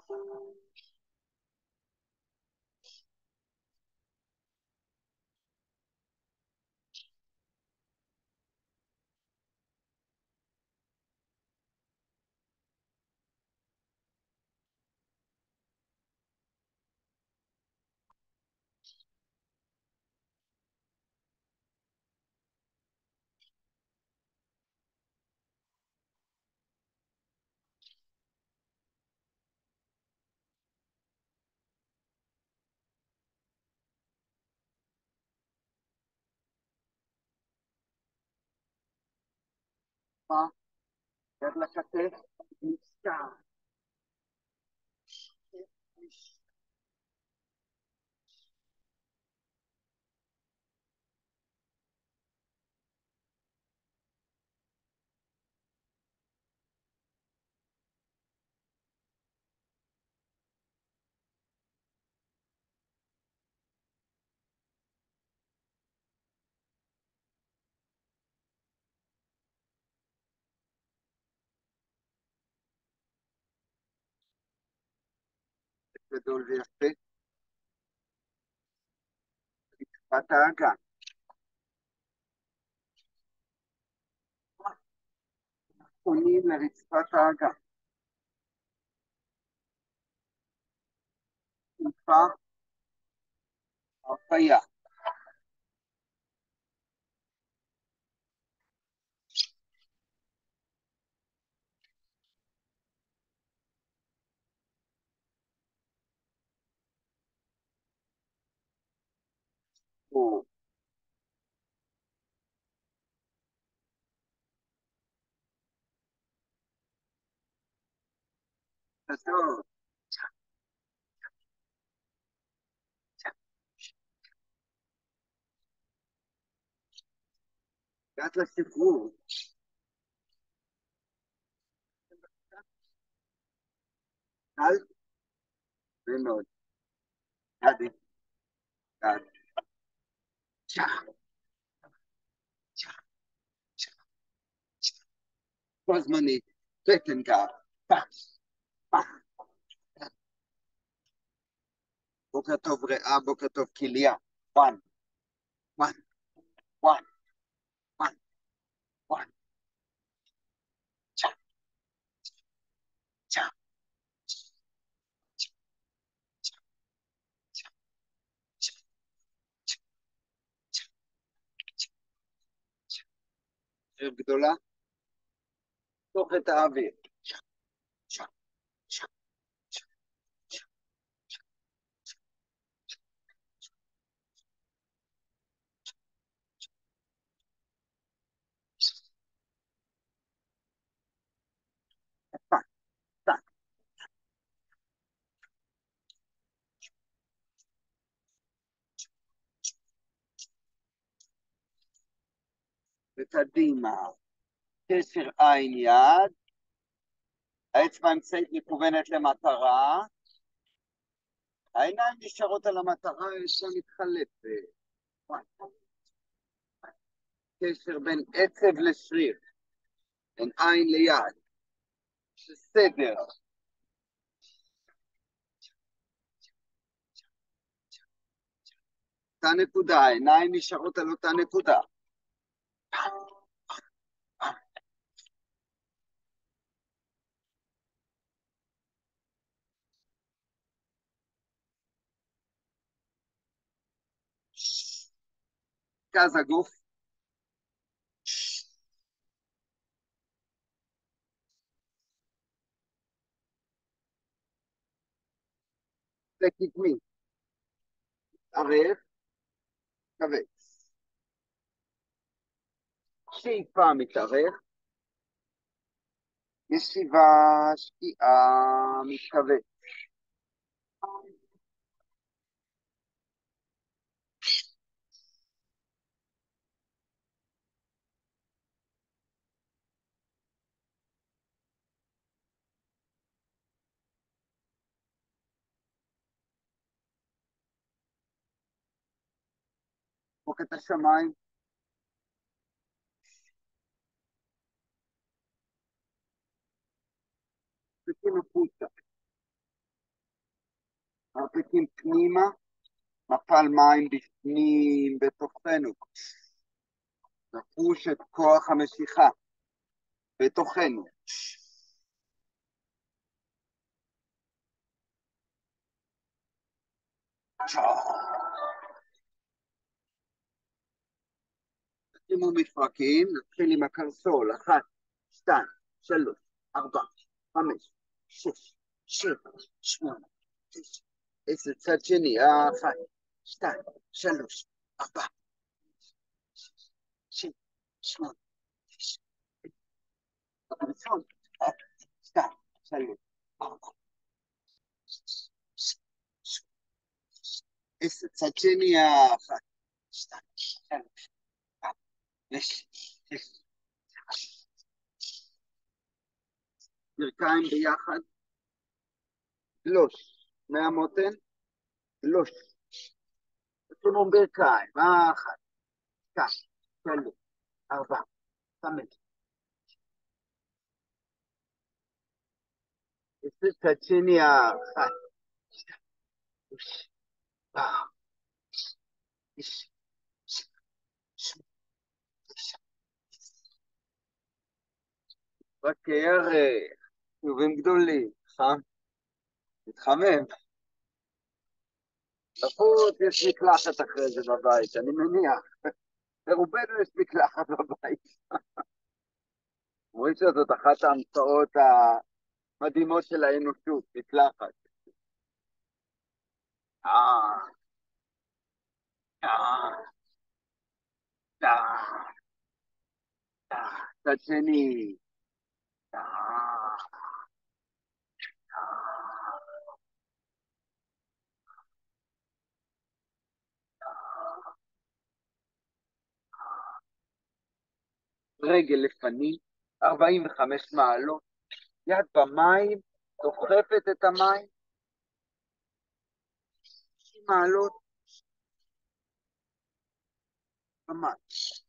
מה? יד לכתף, נזכר. גדול ויפה. רצפת האגן. פונים לרצפת האגן. טיפה הרפיה. או, כזאת. הגעת לספרות. קל ומאוד. עדי. עד. כל זמנית. בטן גר. פס. פס. בוקר טוב ריאה, בוקר טוב כליה. וואן. וואן. וואן. וואן. וואן. צ'ה. צ'ה. שריר גדולה. תוך את האוויר. צ'ה. צ'ה. צ'ה. צ'ה. פס. טק. וקדימה. קשר עין יד. האצבע האמצעית מכוונת למטרה. העיניים נשארות על המטרה, ישר מתחלפת. קשר בין עצב לשריר, בין עין ליד, סדר. אותה נקודה, העיניים נשארות על אותה נקודה. מרכז הגוף, לקדמי, ערב, כבש. שאיפה מתארך, ישיבה, שקיעה, מתכווץ. פוק את השמיים, תקים החוצה. מרפקים פנימה, מפל מים בפנים, בתוכנו. נפוש את כוח המשיכה בתוכנו. שימו מפרקים, נתחיל עם הקרסול, 1, 2, 3, 4, 5, 6, 7, 8, 9, 10, צד שני, 1, 2, 3, 4, 6, 8, 9, 2, 3, 4, 10, צד שני, 1, 2, 3, 4, 5, 6, ברכיים ביחד, גלוש, מהמותן, גלוש, שימו ברכיים, 1, 2, 3, 4, 5, 10, צד שני, 1, 2, 3, 4, 5, 6, 8, 9, רק ירח, חיובים גדולים, חם, מתחמם. לפחות יש מקלחת אחרי זה בבית, אני מניח. לרובנו יש מקלחת בבית. אומרים שזאת אחת ההמצאות המדהימות של האנושות, מקלחת. אה, אה, אה, צד שני. אה, רגל לפנים, 45 מעלות, יד במים, דוחפת את המים, 90 מעלות, ממש.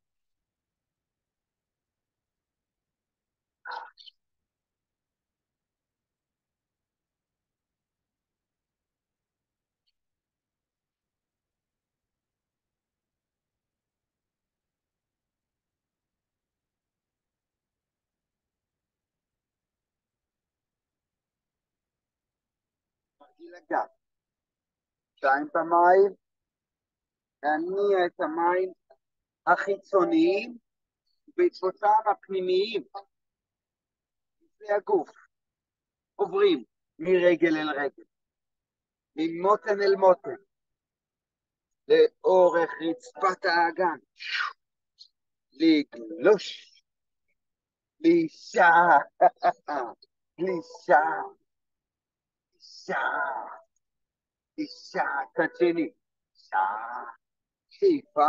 תרגיל הגב, 2 פעמיים, להניע את המים החיצוניים בעקבותיהם הפנימיים, זה הגוף, עוברים מרגל אל רגל, ממותן אל מותן, לאורך רצפת האגן, לגלוש, גלישה, גלישה, גלישה, גלישה, צד שני, גלישה, שאיפה,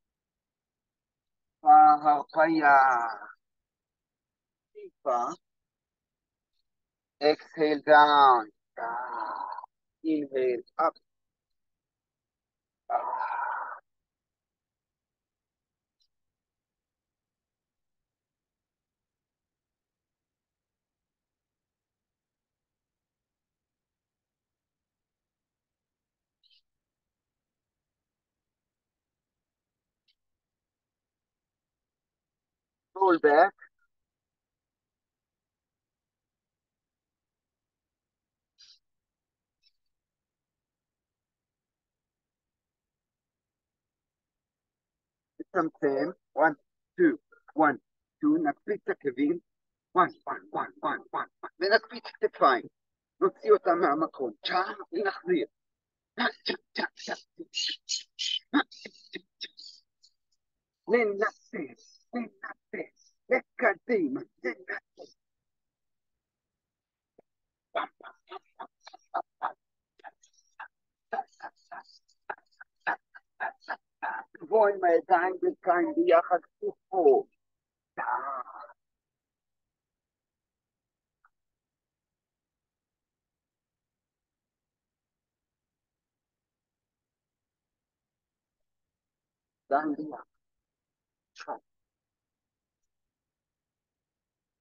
הרפאיה, שאיפה, exhale down, inhale up, pull back, לצמצם, 1, 2, 1, 2, נקפיץ את עקבים, 1, 1, 1, 1, 1, ונקפיץ כתפיים, נוציא אותם מהמקום, ונחזיר. לנפס, לנפס, לקדימה, לנפס. לבוא עם הידיים ברכיים ביחד כפופות. ידיים ביחד.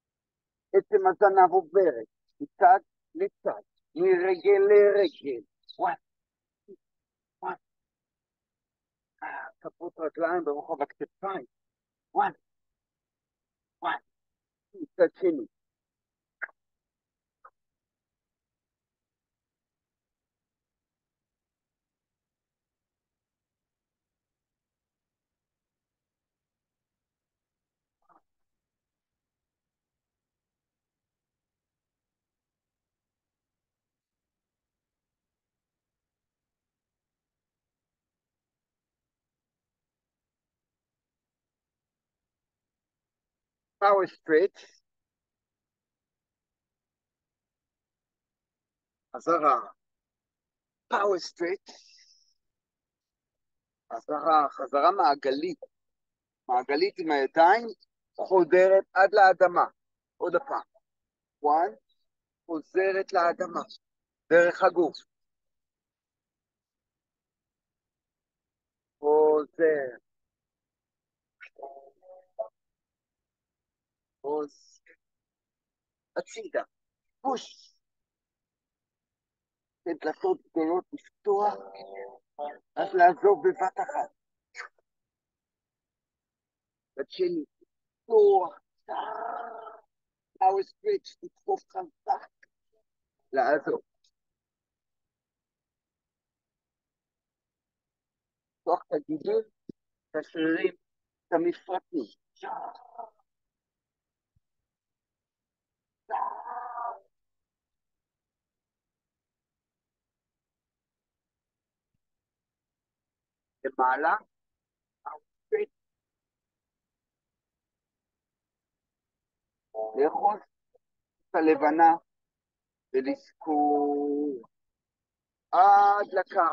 עצם הזנב עוברת, מצד לצד, מרגל לרגל, וואן, וואן, כפות רגליים ברוחב הכתפיים, וואן, וואן, מצד שני, power stretch, חזרה, power stretch, חזרה מעגלית, מעגלית עם הידיים, חודרת עד לאדמה, עוד הפעם, וואן, חוזרת לאדמה, דרך הגוף, חוזר, חוזר, הצידה, פוש, דלתות גדולות לפתוח, אז לעזוב בבת אחת, בצד שני, לפתוח, power stretch, לדחוף חזק, לעזוב, לפתוח את הגידים, את השרירים, את המפרקים, למעלה, לאחוז את הלבנה ולזכור עד לקרקע.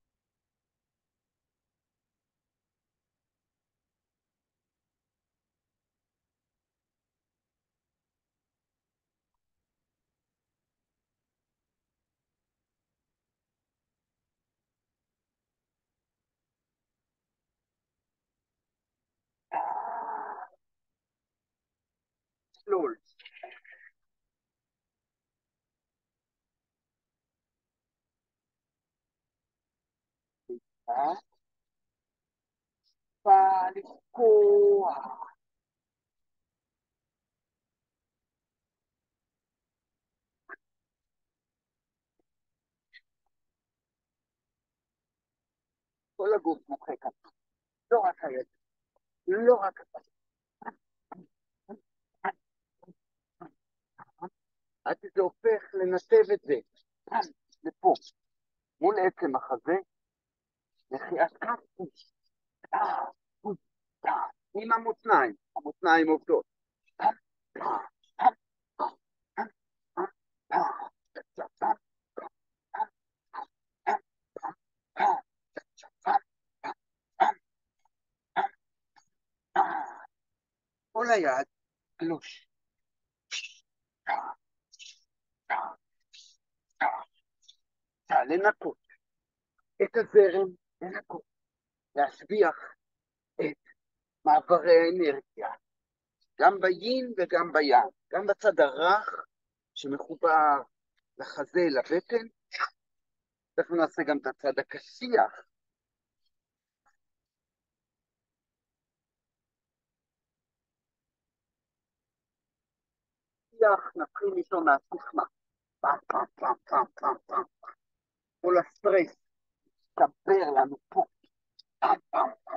סלול. לפקוח. כל הגוף מוחק ככה. לא רק היד, לא רק הפס. עד שזה הופך לנתב את זה. לפה. מול עצם החזה, לחיית כף. עם המותניים. המותניים עובדות. כל היד, גלוש. לנקות את הזרם, לנקות, להשביח את מעברי האנרגיה, גם ביין וגם בים, גם בצד הרך שמחובר לחזה, לבטן, תכף נעשה גם את הצד הקשיח, נתחיל איתו מהסכמה, פעם, פעם, פעם, פעם, פעם, פעם, כל הסטרס, תבר לנו פה, פעם, פעם, פעם,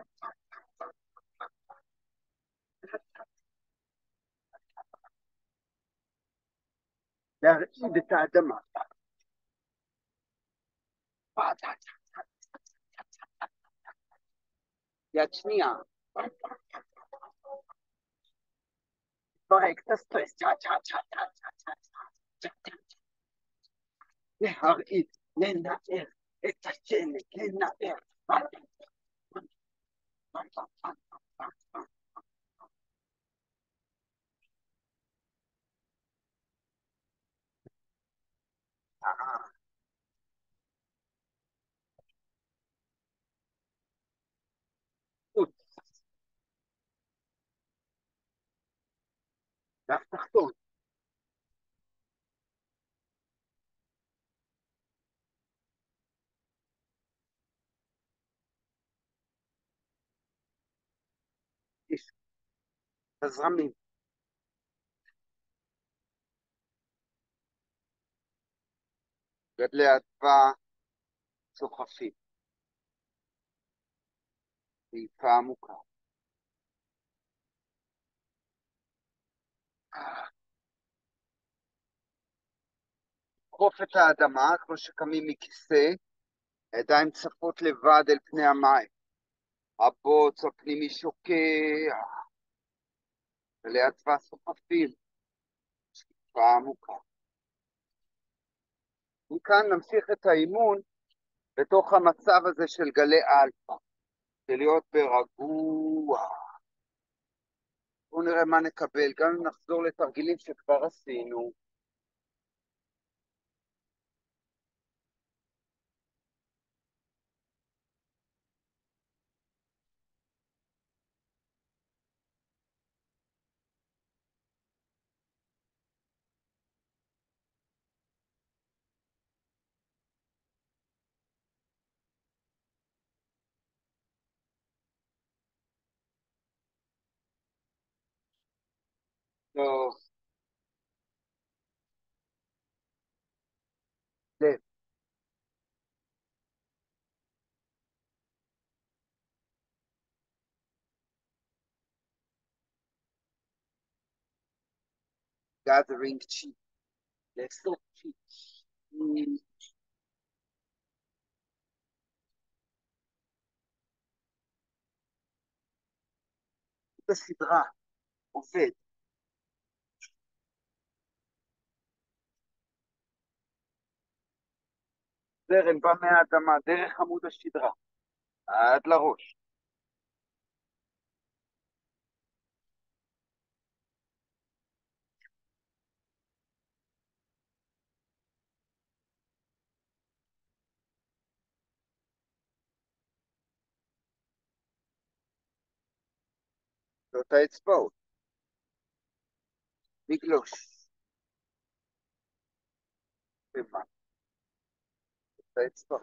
להרעיד את האדמה, יד שנייה, ברק את הסטרס, להרעיד, לנער את השלג, לנער, גב תחתון, תרגיש את הזרמים. גדלי אדווה צוחפים. שאיפה עמוקה. חוף את האדמה כמו שקמים מכיסא, הידיים צפות לבד אל פני המים. הבוץ הפנימי שוקע, גדלי אדווה צוחפים. שאיפה עמוקה. מכאן נמשיך את האימון בתוך המצב הזה של גלי אלפא, של להיות ברגוע. בואו נראה מה נקבל, גם אם נחזור לתרגילים שכבר עשינו. טוב, לב, gathering chi, לאסוף chi. בסדרה, עובד. זרם בא מהאדמה, דרך עמוד השדרה, עד לראש. זאת האצבעות, לגלוש. ומה? זאת האצבעות.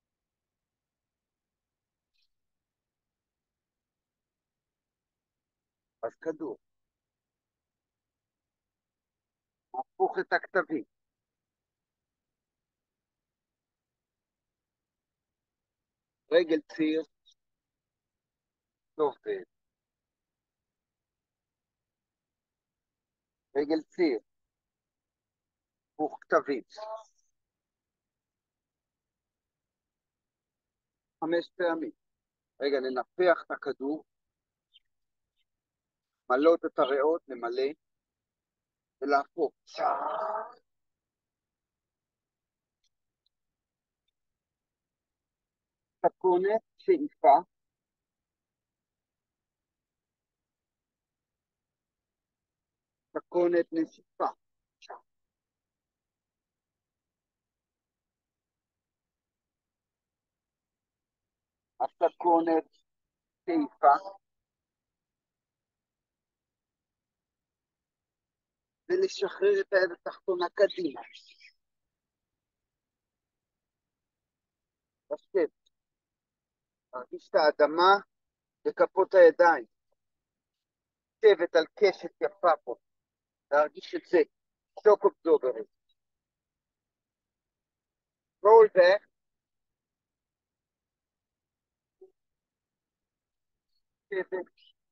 אז כדור. הפוך את הכתבים. רגל ציר, טוב, רגל ציר, הפוך כתבים. 5 פעמים. רגע, ננפח את הכדור, מלות את הריאות, למלא, ולהפוך. תקונת שאיפה, תקונת נשיפה. התקונת שאיפה, ולשחרר את היד התחתונה קדימה. לשבת, להרגיש את האדמה בכפות הידיים. לשבת על קשת יפה פה, להרגיש את זה. שוק אובזוברית. roll back, שבת,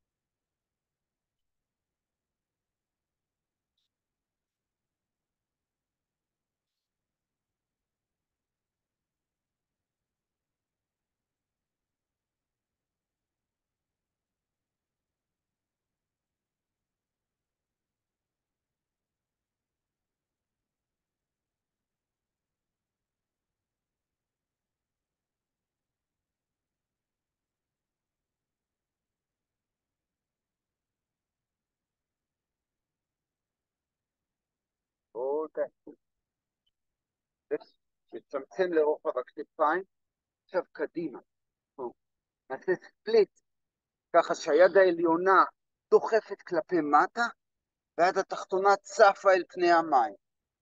roll back. לצמצם לרוחב הכתפיים, עכשיו קדימה. נעשה ספליט, ככה שהיד העליונה דוחפת כלפי מטה, והיד התחתונה צפה אל פני המים.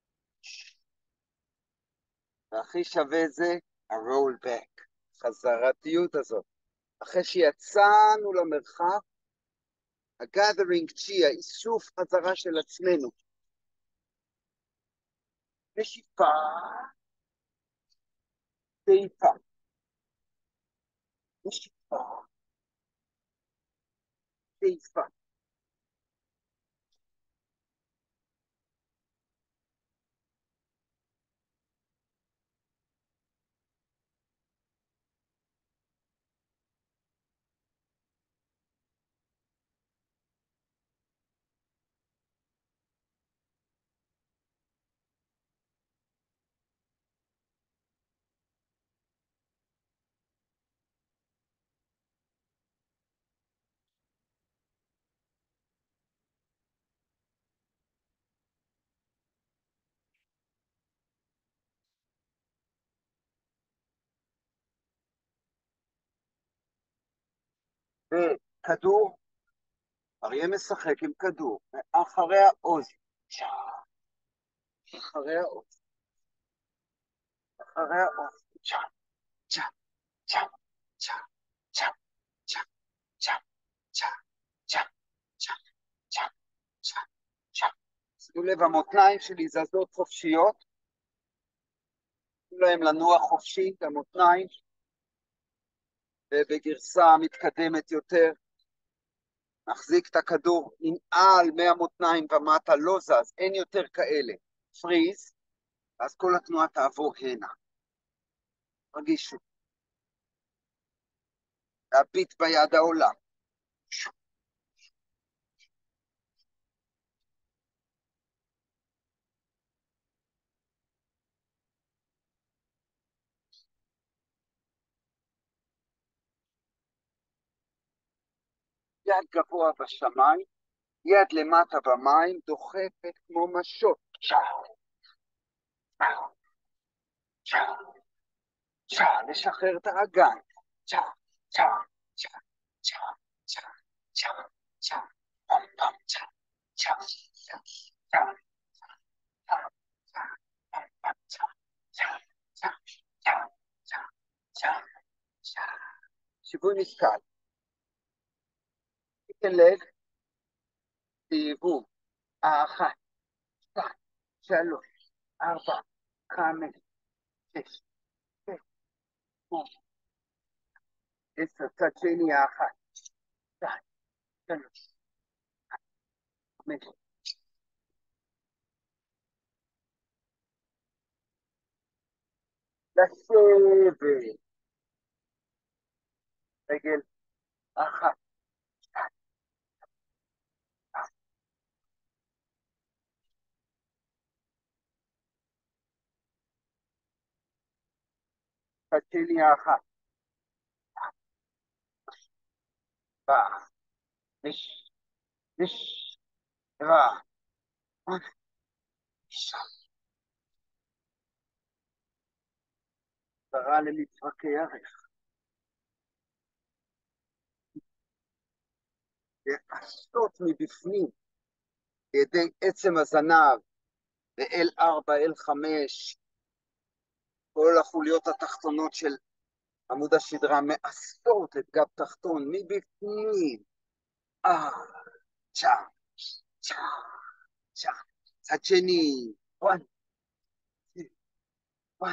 והכי שווה זה ה-roll back, חזרתיות הזאת. אחרי שיצאנו למרחב, ה-gathering chi, האיסוף חזרה של עצמנו. נשיפה, שאיפה, נשיפה, שאיפה. וכדור, אריה משחק עם כדור, אחרי העוז, אחרי העוז, אחרי העוז, צ'ה, צ'ה, צ'ה, צ'ה, צ'ה, צ'ה, צ'ה, צ'ה, צ'ה, צ'ה, צ'ה, צ'ה, צ'ה. שימו לב, המותניים שלי זזות חופשיות, שימו להם לנוע חופשי, המותניים, ובגרסה מתקדמת יותר, נחזיק את הכדור, ננעל מהמותניים ומטה, לא זז, אין יותר כאלה. פריז, אז כל התנועה תעבור הנה. רגישו. להביט ביד העולה. יד גבוה בשמיים, יד למטה במים, דוחפת כמו משות. לשחרר את האגן. שיווי משקל. תיתן לב, תיבו, 1, 2, 3, 4, 5, 6, 7, 8, 10, צד שני 1, 2, 3, 5. לשבת. רגל 1, 2, צד שני 1, 4, 5, 6, 7, 8, 9. חזרה למצרכי ערך. לעשות מבפנים, ידי עצם הזנב, ו-L4, L5, כל החוליות התחתונות של עמוד השדרה מעשות את גב תחתון מבפנים. צ'ה, צ'ה, צ'ה. צד שני, 1, 2, 1.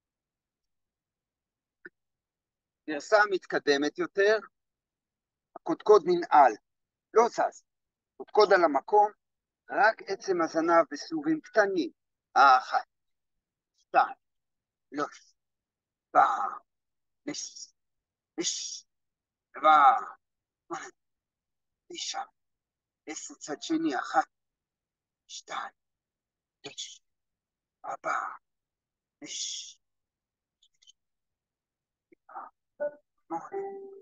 גרסה מתקדמת יותר, הקודקוד ננעל, לא זז. קודקוד על המקום, רק עצם הזנב בסיבובים קטנים. 1, 2, 3, 4, 5, 6, 7, 8, 9, 10, צד שני, 1, 2, 3, 4, 5, 8.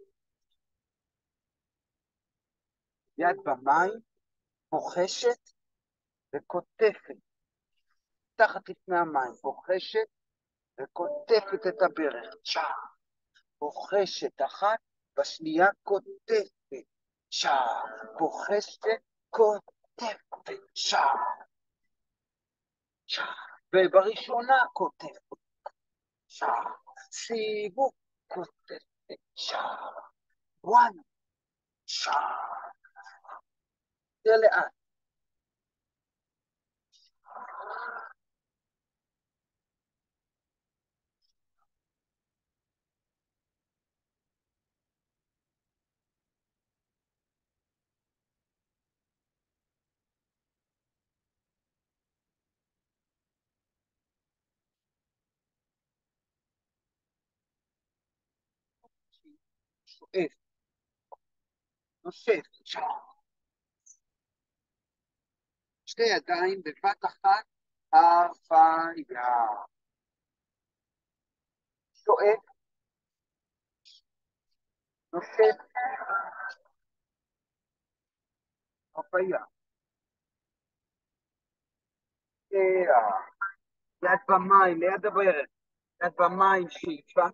יד במים, בוחשת וקוטפת, תחת לפני המים, בוחשת וקוטפת את הברך. צ'ה, בוחשת אחת, בשנייה קוטפת. צ'ה, בוחשת, קוטפת. צ'ה, צ'ה, ובראשונה קוטפת. צ'ה, סיבוב, קוטפת. צ'ה, 1, צ'ה. יותר לאט. שואף, נושף, שתי ידיים בבת אחת, הרפאיה. שואף, נושף, הרפאיה. יד במים, ליד הברך. יד במים, שאיפה.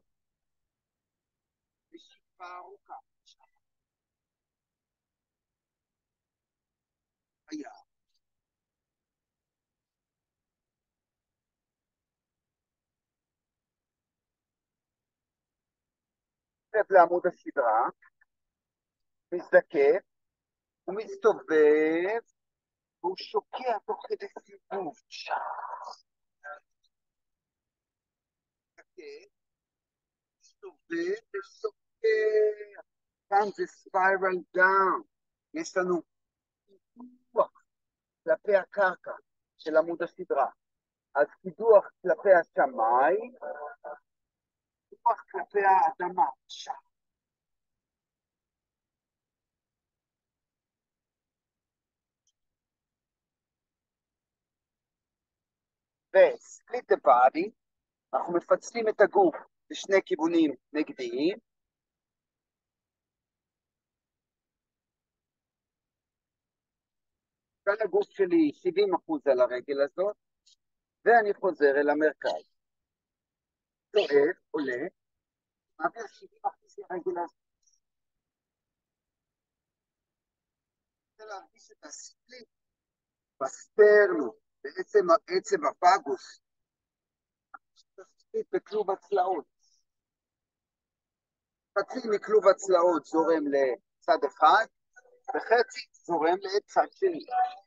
ושאיפה ארוכה. היה. מתקרב לעמוד הסדרה, מזדקף, הוא מסתובב, והוא שוקע תוך כדי סיבוב. מסתכל, מסתובב ושוקע. כאן זה ספיירל דאון. יש לנו קידוח כלפי הקרקע של עמוד הסדרה. אז קידוח כלפי השמיים, קידוח כלפי האדמה. ו-split the body, אנחנו מפצלים את הגוף לשני כיוונים נגדיים. כאן הגוף שלי 70% על הרגל הזאת, ואני חוזר אל המרכז. שואף, עולה, מעביר 70% לרגל הזאת. אני רוצה להרגיש את הספליט בסטרנו, בעצם עצם הפגוס, הספליט בכלוב הצלעות. חצי מכלוב הצלעות זורם לצד אחד, וחצי זורם לצד שני.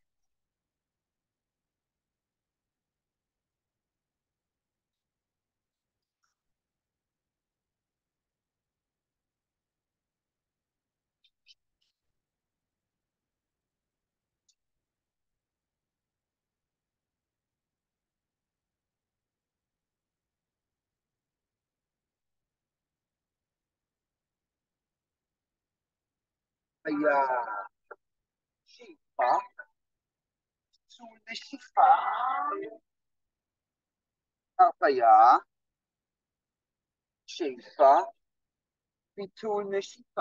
היה שאיפה, צול נשיפה, הרפיה, שאיפה, ביטול נשיפה.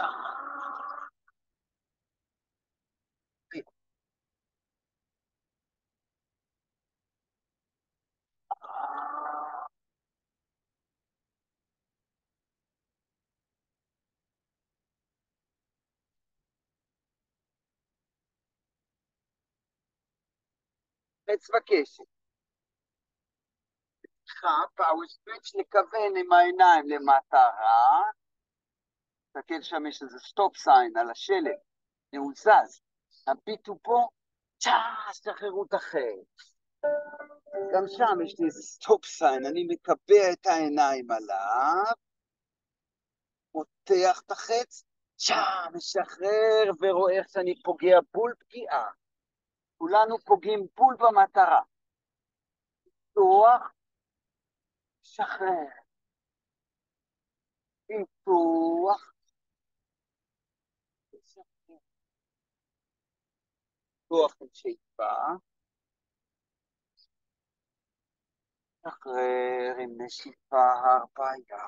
אצבע קשת. פאוור סוויץ', נכוון עם העיניים למטרה. תסתכל שם, יש איזה סטופ סיין על השלט. הוא זז. הביטו פה, שחררו את החץ. גם שם יש לי איזה סטופ סיין, אני מקבע את העיניים עליו, מותח את החץ, משחרר ורואה איך שאני פוגע בול פגיעה. כולנו פוגעים בול במטרה. פיתוח, שחרר. פיתוח, שחרר. פיתוח עם שאיפה. שחרר עם נשיפה הרפאיה.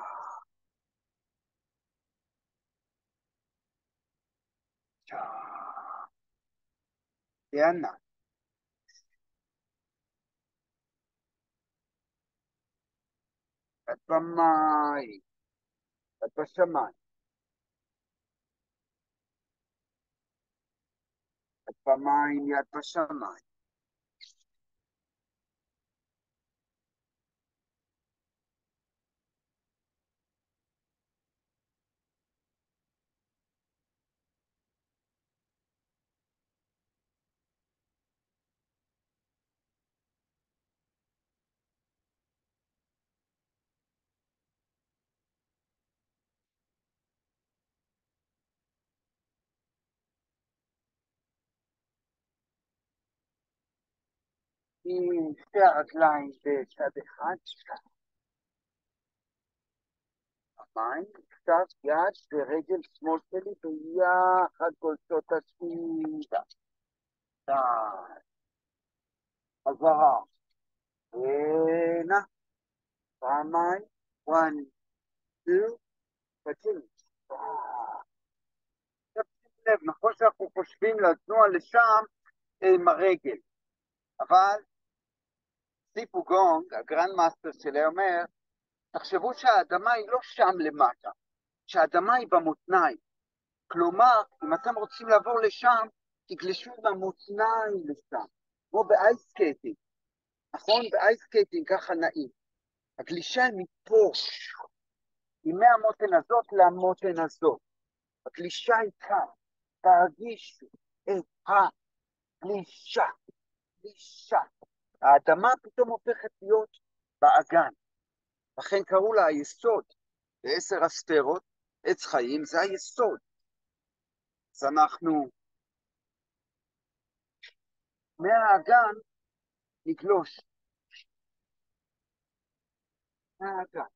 יאללה. את במים. את בשמיים. את במים, יד בשמיים. עם שתי הרגליים בצד אחד, פעמיים, כתב יד ורגל שמאל שלי ביחד גולשות הצידה. חזרה. הנה, פעמיים, 1, 2, ותשימו. עכשיו שים לב, נכון שאנחנו חושבים לנוע לשם עם הרגל, אבל סיפו גונג, הגרנד מאסטר שלי אומר, תחשבו שהאדמה היא לא שם למטה, שהאדמה היא במותניים. כלומר, אם אתם רוצים לעבור לשם, תגלשו במותניים לשם, כמו באייסקייטינג. נכון? באייסקייטינג ככה נעים. הגלישה היא מפה, היא מהמותן הזאת למותן הזאת. הגלישה היא כאן. תרגישו את הגלישה. גלישה. האדמה פתאום הופכת להיות באגן. לכן קראו לה היסוד. ב10 הספרות, עץ חיים זה היסוד. אז אנחנו מהאגן נגלוש. מהאגן.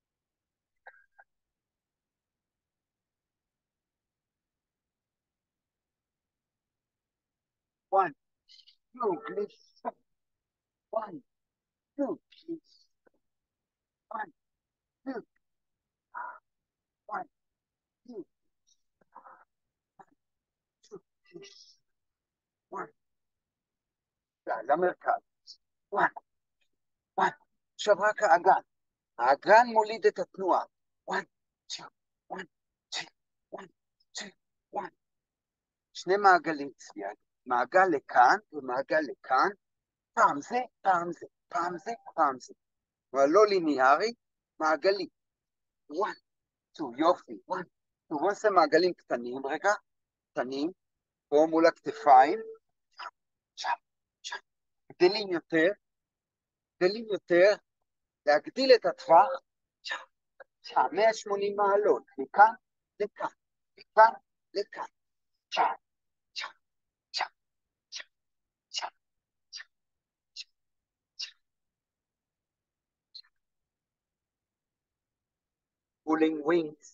One, two, גלישה. One, two, גלישה. One, two, one, two, two, גלישה. One, למרכז. One, one. עכשיו רק האגן. האגן מוליד את התנועה. One, two, one, two, one, two, one. שני מעגלים צביעה. מעגל לכאן ומעגל לכאן. פעם זה, פעם זה, פעם זה, פעם זה. אבל לא ליניארי, מעגלי. One, two, יופי. One, two, בוא נעשה מעגלים קטנים רגע. קטנים. פה מול הכתפיים. שם, שם. גדלים יותר. גדלים יותר. להגדיל את הטווח. שם, שם. 180 מעלות. מכאן לכאן. מכאן לכאן. שם, שם, שם, שם, שם. pulling wings.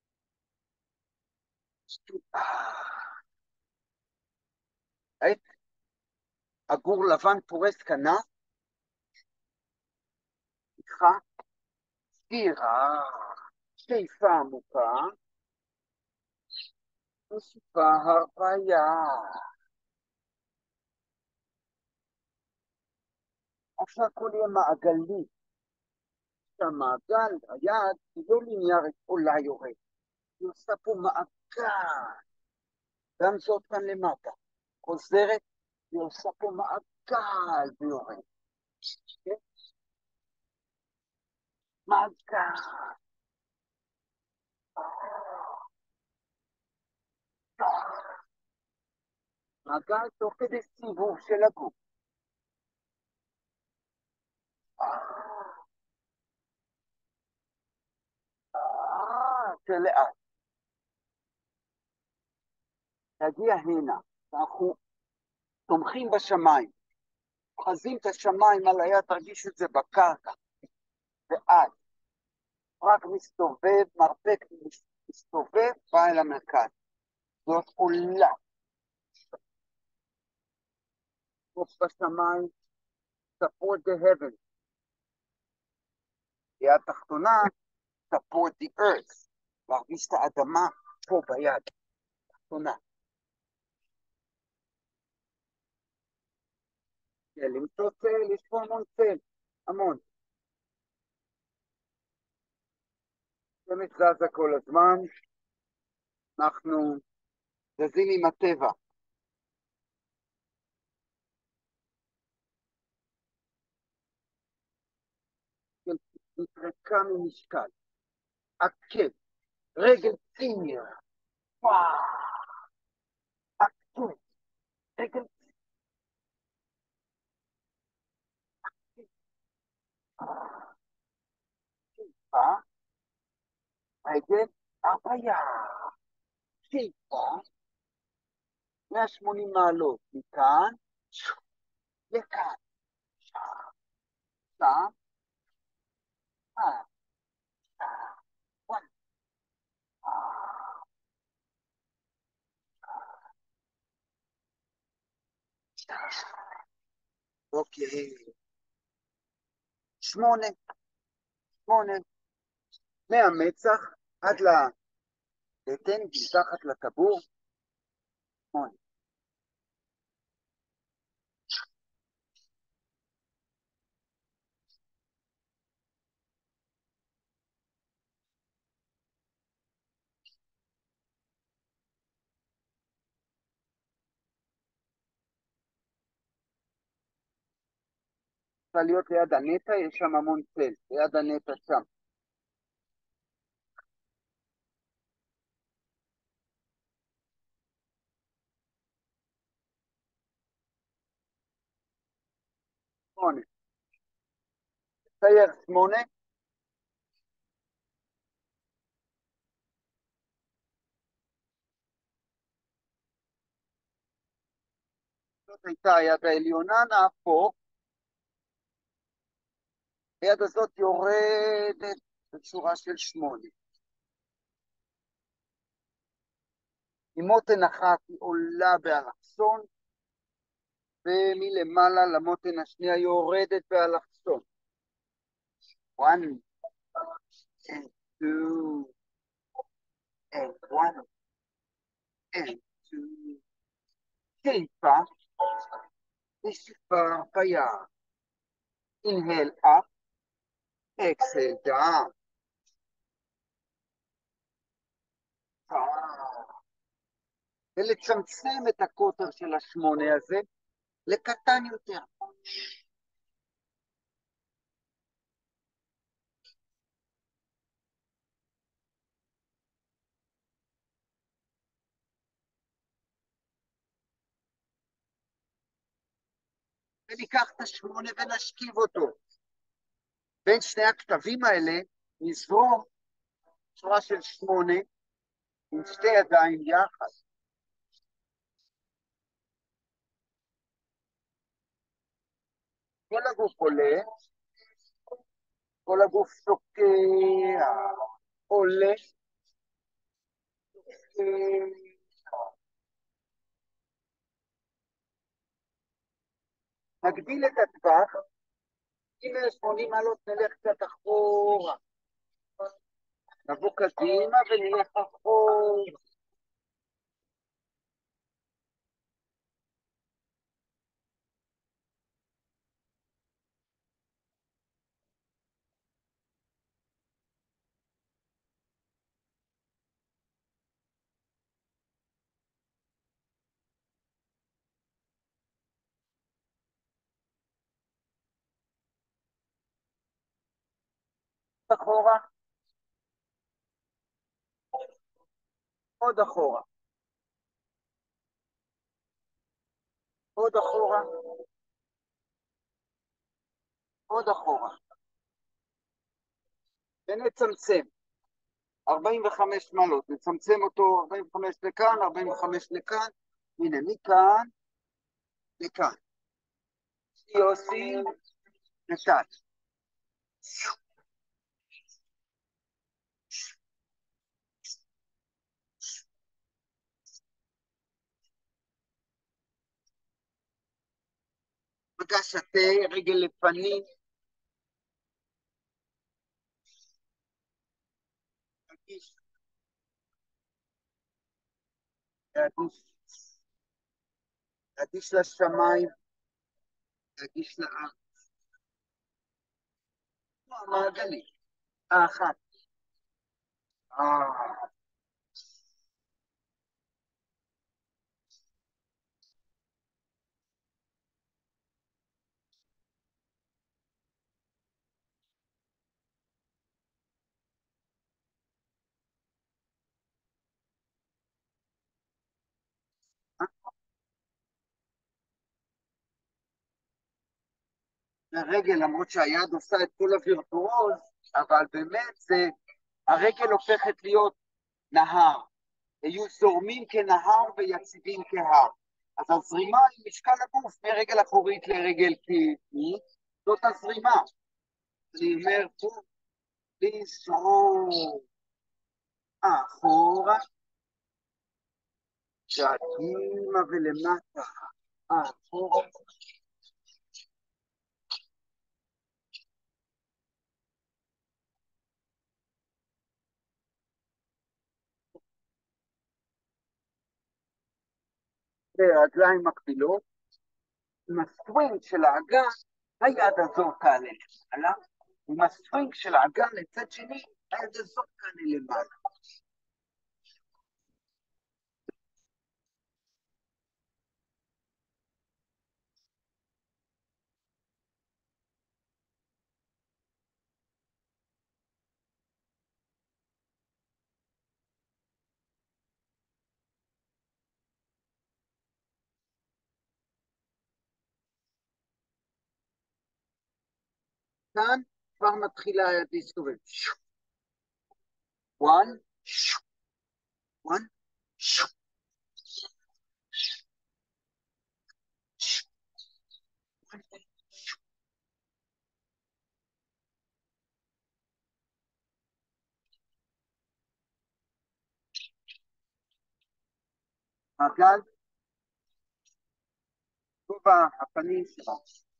ראית? עגור לבן פורס כנף, איתך, סגירה, שאיפה עמוקה, נשיפה הרפיה. עכשיו הכל יהיה מעגלי. שהמעגל, היד, היא לא ליניארית עולה יורד. היא עושה פה מעגל. גם זאת כאן למטה. חוזרת, היא עושה פה מעגל ויורד. מעגל. מעגל תוך כדי סיבוב של הגוף. לאט. תגיע הנה. אנחנו תומכים בשמיים. חזים את השמיים על היד, תרגיש את זה בקרקע. ואז רק מסתובב, מרפק מסתובב, בא אל המרכז. זאת עולה. חוץ בשמיים, support the heaven. יד תחתונה, support the earth. להרגיש את האדמה פה ביד. תחתונה. למצוא צל, יש פה המון צל. המון. זה מתזזה כל הזמן. אנחנו זזים עם הטבע. מתרקה ממשקל. עקב. רגל ציניה. וואו. עקב. רגל ציניה. רגל הרפיה. שאיפה. 180 מעלות. מכאן לכאן. Stop. Ah, one. אוקיי. 8, 8. מהמצח עד לבטן, מתחת לטבור. 8. צריכה להיות ליד הנטע, יש שם המון צל. ליד הנטע שם. 8. צייר 8. זאת הייתה היד העליונה, נהפוך. היד הזאת יורדת בצורה של 8. עם מותן אחת היא עולה באלכסון, ומלמעלה למותן השנייה יורדת באלכסון. 1 and 2 and 1 and 2. שאיפה, נשיפה ביד. Inhale up, exhale down. ולצמצם את הקוטר של 8 הזה לקטן יותר. וניקח את 8 ונשכיב אותו. בין שני הכתבים האלה נזרום צורה של 8 עם שתי ידיים יחד. כל הגוף עולה, כל הגוף שוקע, עולה, נגדיל את הטווח, אם 80 מעלות נלך קצת אחורה, נבוא קדימה ונלך אחורה. אחורה, עוד אחורה, עוד אחורה, עוד אחורה. ונצמצם. 45 מעלות, נצמצם אותו 45 לכאן, 45 לכאן, הנה מכאן לכאן. יוסי, נתת. מגע שתה, רגל לפנים. תגיש. להגיש לשמיים, להגיש לארץ. מעגלי. האחת. הרגל, למרות שהיד עושה את כל הווירטואוז, אבל באמת זה, הרגל הופכת להיות נהר. היו זורמים כנהר ויציבים כהר. אז הזרימה היא משקל הגוף מרגל אחורית לרגל קדמית, זאת הזרימה. אני אומר פה, לזרום אחורה, קדימה ולמטה, אחורה. ורגליים מקבילות, עם הסווינג של האגן, היד הזאת תעלה למעלה, עם הסווינג של האגן לצד שני, היד הזאת תעלה למעלה. כאן כבר מתחילה היד להסתובב. one, one, מעגל, גובה הפנים שלו.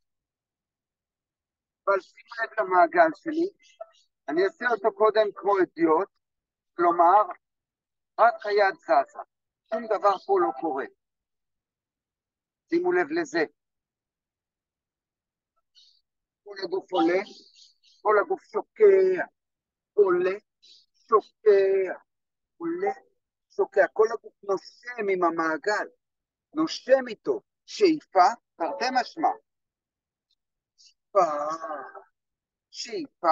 אבל שימו לב למעגל שלי, אני אעשה אותו קודם כמו אדיוט, כלומר, רק היד זזה, שום דבר פה לא קורה. שימו לב לזה. כל הגוף עולה, כל הגוף שוקע, עולה, שוקע, עולה, שוקע. כל הגוף נושם עם המעגל, נושם איתו. שאיפה, תרתי משמע. שאיפה,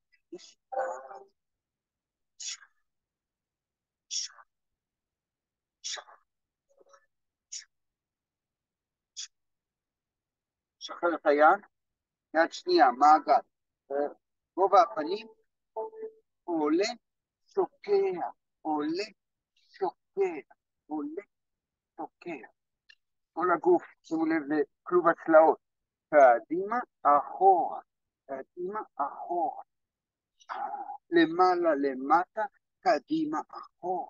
שחרר את היד, יד שנייה, מעגל. גובה הפנים, עולה, שוקע, עולה, שוקע, עולה, שוקע. כל הגוף, שימו לב לכלוב הצלעות. קדימה, אחורה, קדימה, אחורה. למעלה, למטה, קדימה, אחורה.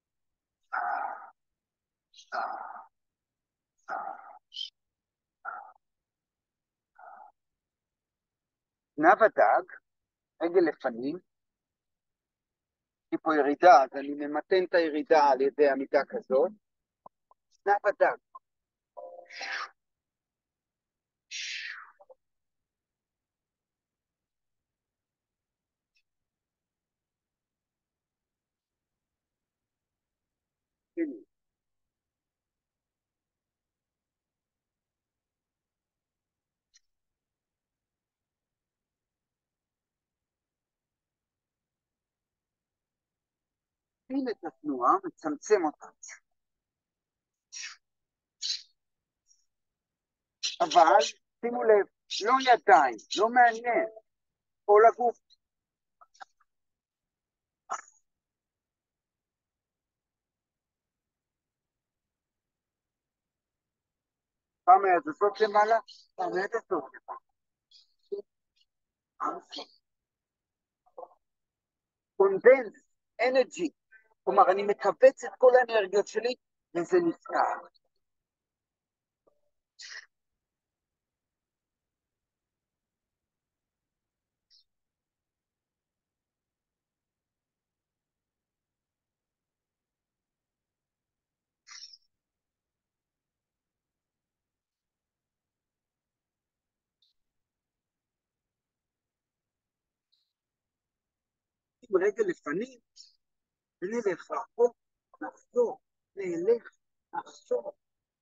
זנב הדג, רגל לפנים, יש פה ירידה, אז אני ממתן את הירידה על ידי עמידה כזאת. זנב הדג. הנה. שים את התנועה, מצמצם אותה. אבל, שימו לב, לא ידיים, לא מעניין. כל הגוף. פעם היד הזאת למעלה, פעם היד הזאת למעלה. קונדנס, אנרגי. כלומר, אני מקבץ את כל האנרגיות שלי, וזה נזכר. עם רגל לפנים, ונלך רחוק, נחזור, נלך, נחזור.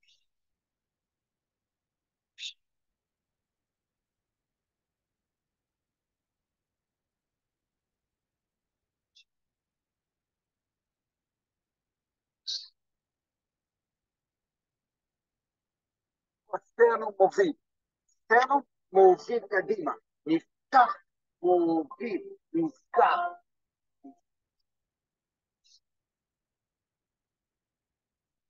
הסטרנום מוביל, סטרנום מוביל קדימה, נפתח, מוביל, נסגר.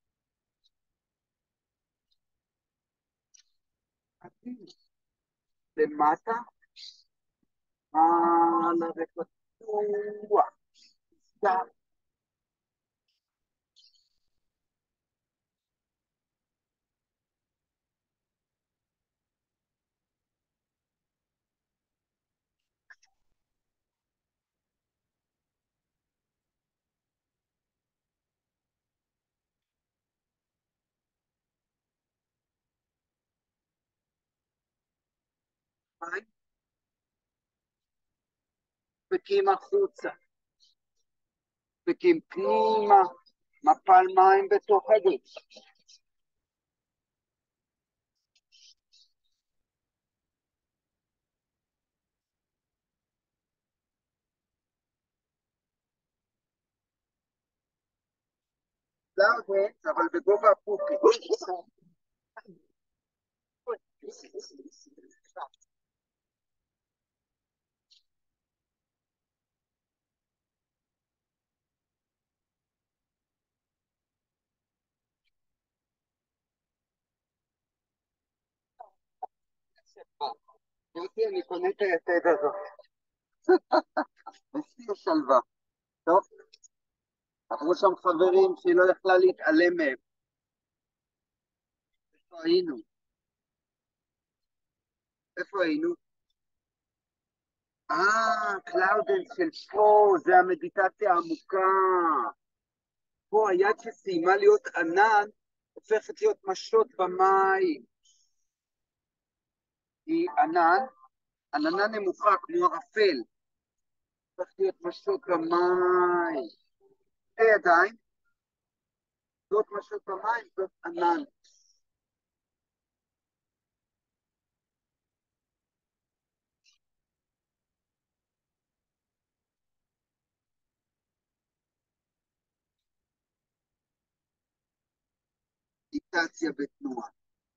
קדימה. למטה, על הרפתוח, סתם, מים, דפקים החוצה, דפקים פנימה, מפל מים בתוך הגוף. לארץ, אבל בגובה הפופי. יוסי, אני קונה את היתד הזאת. בשיא השלווה. טוב, אמרו שם חברים שהיא לא יכלה להתעלם מהם. איפה היינו? איפה היינו? קלאודנס של פה, זה המדיטציה העמוקה. פה היד שסיימה להיות ענן, הופכת להיות משות במים. היא ענן, עננה נמוכה כמו ערפל, הופכת להיות משות במים. שתי ידיים, זאת משות במים, זאת ענן. מדיטציה בתנועה.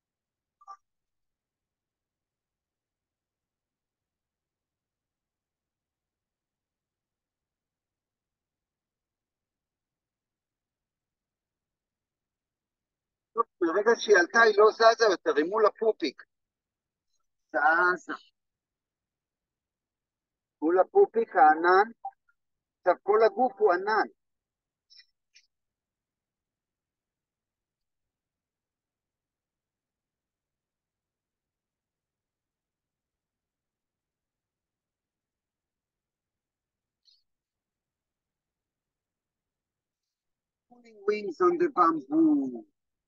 טוב, ברגע שהיא עלתה היא לא זזה יותר, היא מול הפופיק. זזה. מול הפופיק הענן, עכשיו כל הגוף הוא ענן. Pulling wings on the bamboo.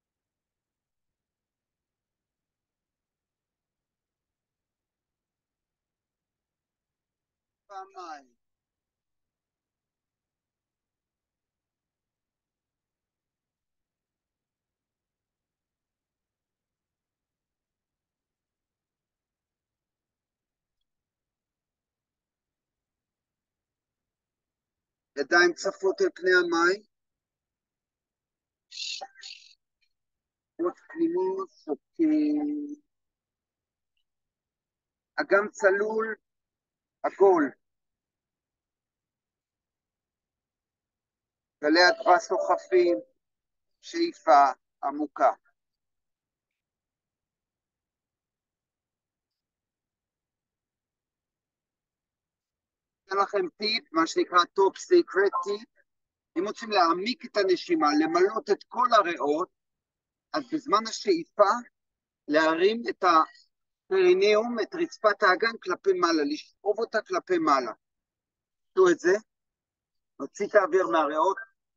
פעמיים. ידיים צפות אל פני המים. ראש פנימות, שוקי. אגם צלול, עגול. גלי הדבש סוחפים, שאיפה עמוקה. אתן לכם טיפ, מה שנקרא טופ סיקרט טיפ. אם רוצים להעמיק את הנשימה, למלות את כל הריאות, אז בזמן השאיפה, להרים את הפריניום, את רצפת האגן כלפי מעלה, לשאוב אותה כלפי מעלה. תעשו את זה, נוציא את האוויר מהריאות.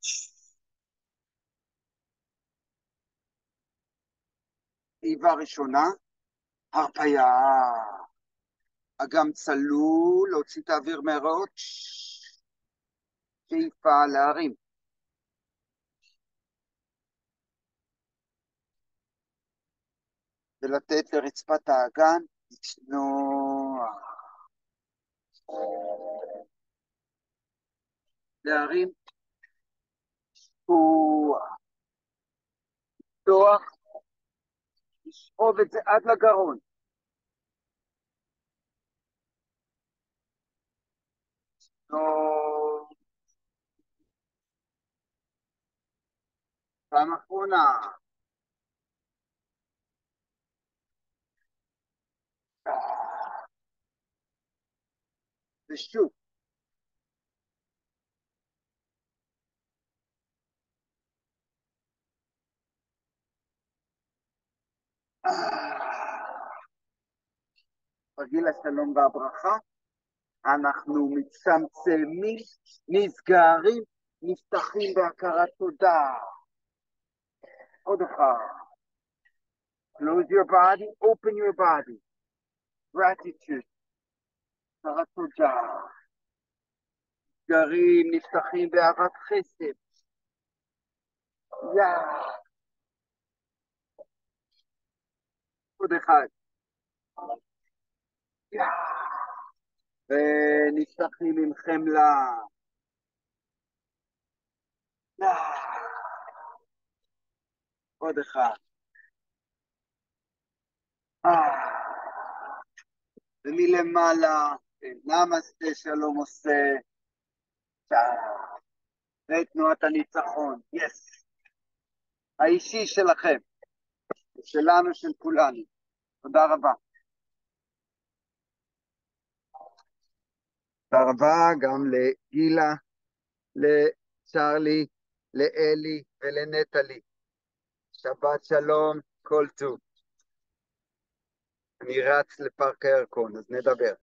שאיבה ראשונה, הרפיה. אגם צלול, להוציא את האוויר מהריאות. שאיפה להרים. ולתת לרצפת האגן לצנוח. להרים. לפתוח. לשאוב את זה עד לגרון. טוב. פעם אחרונה. ושוב. רגיל השלום והברכה, אנחנו מצמצמים, נסגרים, נפתחים בהכרת תודה. עוד אחד. Close your body, open your body. Gratitude. הכרת תודה. נסגרים, נפתחים באהבת חסד. עוד אחד. ונפתחים עם חמלה. עוד אחד. ומלמעלה, נמסטה שלום עושה. ותנועת הניצחון. יס. האישי שלכם. שלנו, של כולנו. תודה רבה. תודה רבה גם לגילה, לצ'רלי, לאלי ולנטלי. שבת שלום, כל טוב. אני רץ לפארק הירקון, אז נדבר.